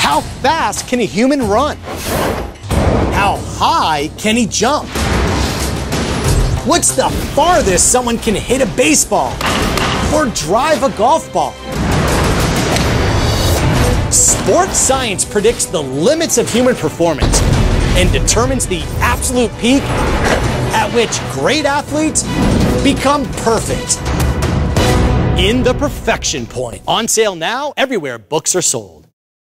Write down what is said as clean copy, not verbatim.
How fast can a human run? How high can he jump? What's the farthest someone can hit a baseball or drive a golf ball? Sports science predicts the limits of human performance and determines the absolute peak at which great athletes become perfect. In the Perfection Point. On sale now everywhere books are sold.